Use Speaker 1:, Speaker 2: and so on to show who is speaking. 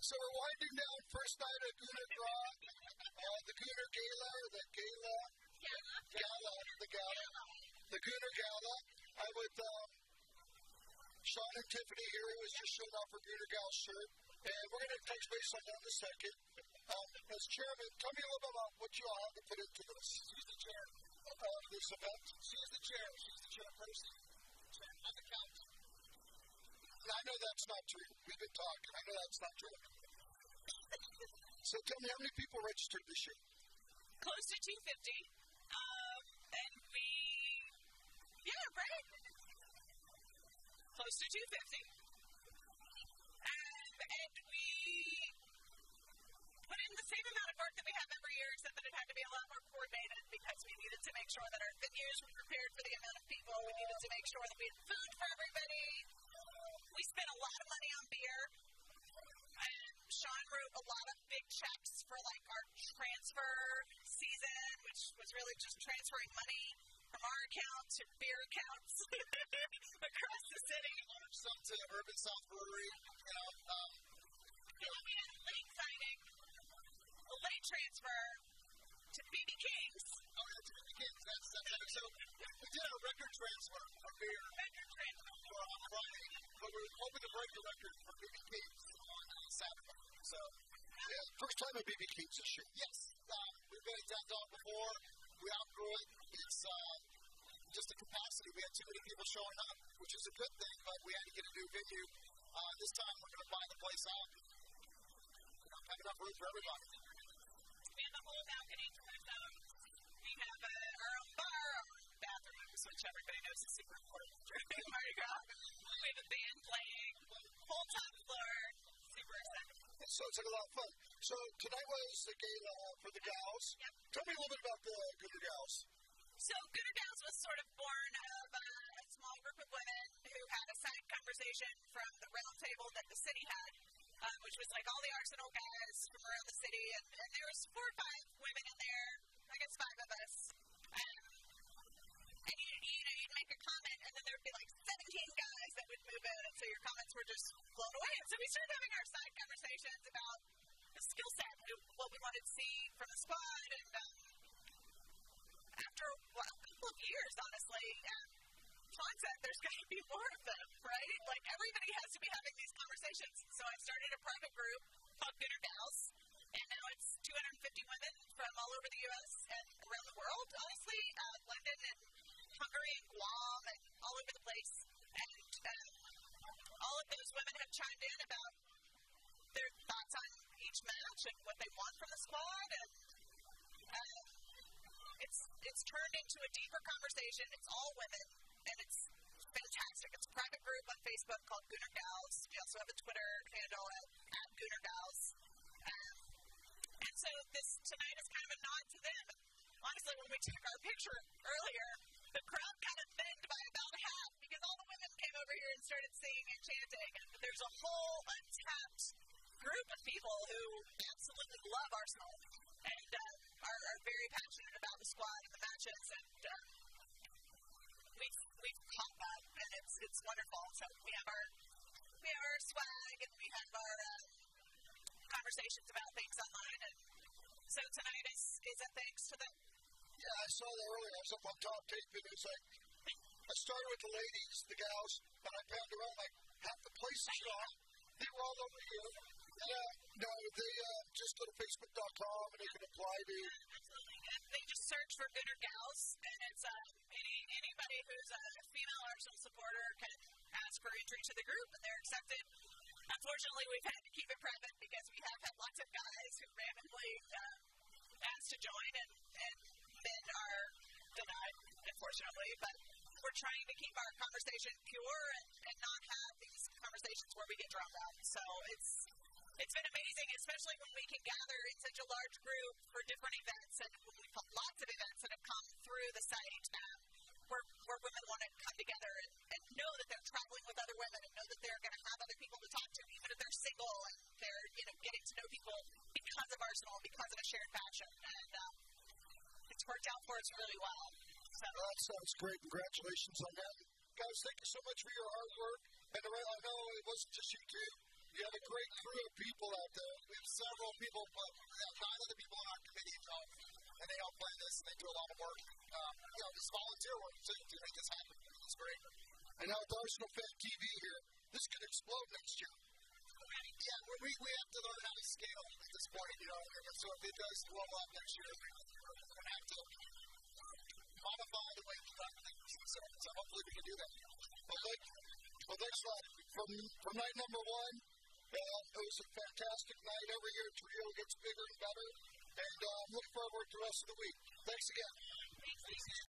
Speaker 1: So we're winding down first night at Gooner Gras, the Gooner Gala, the Gooner Gala. I'm with Sean and Tiffany here, who has just shown off her Gooner Gal shirt, and we're going to touch base on that in a second. As chairman, tell me a little bit about what you all have to put into this. She's the chair of this event. She's the chair. She's the chairperson. I'm the count. I know that's not true. We've been talking. I know that's not true. So tell me, how many people registered this year?
Speaker 2: Close to 250. And right. Close to 250. And we put in the same amount of work that we have every year, except that it had to be a lot more coordinated because we needed to make sure that our venues were prepared for the amount of people. We needed to make sure that we had food for everybody. We spent a lot of money on beer. And Sean wrote a lot of big checks for our transfer season, which was really just transferring money from our account to beer accounts across the city.
Speaker 1: Some to Urban South Brewery.
Speaker 2: We had a late signing, a late transfer to BB King's.
Speaker 1: Oh, yeah, to BB King's. That's so we did a record transfer of beer.
Speaker 2: Record transfer.
Speaker 1: On Friday, but we're hoping to break the record for BB King's on Saturday. So, first time at BB King's this year. Yes. We've been at downtown before. We outgrew it. It's just a capacity. We had too many people showing up, which is a good thing, but we had to get a new venue. This time we're going to buy the place out. Have enough room for everybody.
Speaker 2: We have the whole balcony to ourselves. We have our own bar, our own bathrooms, which everybody knows is super important during Mardi Gras. We have a band playing, whole top floor. Super excited.
Speaker 1: So it's like a lot of fun. So tonight was the gala for the gals.
Speaker 2: Yep.
Speaker 1: Tell me a little bit about the Gooner Gals.
Speaker 2: So Gooner Gals was sort of born of a small group of women who had a side conversation from the round table that the city had, which was all the Arsenal guys from around the city, and there was 4 or 5 women in there, I guess 5 of us, and you'd make a comment, and then there'd be 17 guys that would move in, and so your comments were just blown away. And so we started having our side conversations about the skill set, what we wanted to see from the squad, and after a couple of years, honestly, Sean said there's going to be more of them, right? Everybody has to be having these conversations. So I started a private group called Gooner Gals, and now it's 250 women from all over the U.S. and around the world, honestly, London and Hungary and Guam and all over the place. And all of those women have chimed in about their thoughts on each match and what they want from the squad. And it's turned into a deeper conversation. It's all women, and it's fantastic. It's a private group on Facebook called Gooner Gals. We also have a Twitter handle at Gooner Gals. And so tonight is kind of a nod to them. Honestly, when we took our picture earlier, the crowd kind of thinned by about half because all the women came over here and started singing and chanting. And there's a whole untapped group of people who absolutely love Arsenal and are very passionate about the squad and the matches. And we've caught that, and it's wonderful. So we have our swag, and we have our conversations about things online. And so tonight is a thanks to them.
Speaker 1: Yeah, I saw that earlier. I was up on top tape, and it was I started with the ladies, the gals, but I found around half the place is gone. They were all over here. Yeah, no, they just go to Facebook.com and they can apply to.
Speaker 2: Absolutely. And they just search for Gooner Gals, and it's anybody who's a female Arsenal supporter can ask for entry to the group, and they're accepted. Unfortunately, we've had to keep it private because we have had lots of guys who randomly asked to join, and men are denied, unfortunately. But we're trying to keep our conversation pure and not have these conversations where we get drowned out. So it's been amazing, especially when we can gather in such a large group for different events, and we've had lots of events that have come through the site where women want to come together and know that they're traveling with other women and know that they're going to have other people to talk to, even if they're single, and they're getting to know people because of Arsenal, because of a shared passion. And it's worked out for us really well. So.
Speaker 1: That sounds great. Congratulations on that. Guys, thank you so much for your hard work. And I know it wasn't just you two. You have a great crew of people out there. We have several people, but we have 9 other people on our committee, and they help plan this, and they do a lot of work. Just volunteer work to make this happen. It's great. And now with Arsenal Fan TV here, this could explode next year. Yeah, we have to learn how to scale at this point, so if it does blow up next year, we're going to have to modify the way we run things. So hopefully we can do that. Well, thanks a lot. From night number 1, it was a fantastic night. Every year Trio gets bigger and better, and I'm looking forward to the rest of the week. Thanks again.